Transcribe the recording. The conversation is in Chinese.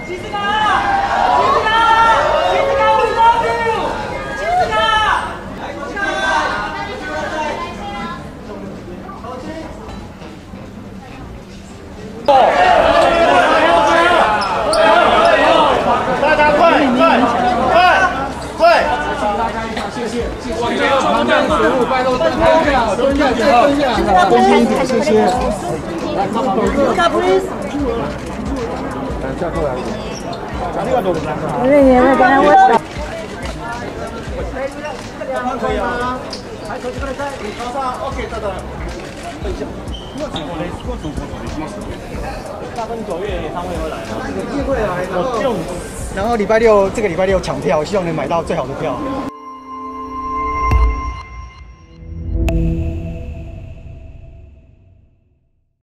大家快！谢谢。麻烦服务，拜托蹲下，蹲下，谢谢。来，他跑步。来，下过来。哪里个都不难看。可以吗？还可以，你头上 OK 的。等一下。大分9月演唱会会来吗？一定会来的。然后这个礼拜六抢票，希望能买到最好的票。